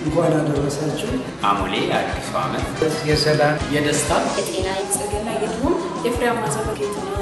እንኳን አደረሳችሁ። አሞሌ አዲስ ዓመት የሰላም የደስታ የጤና የጽግና የድሁም የፍሬያማ ዘመን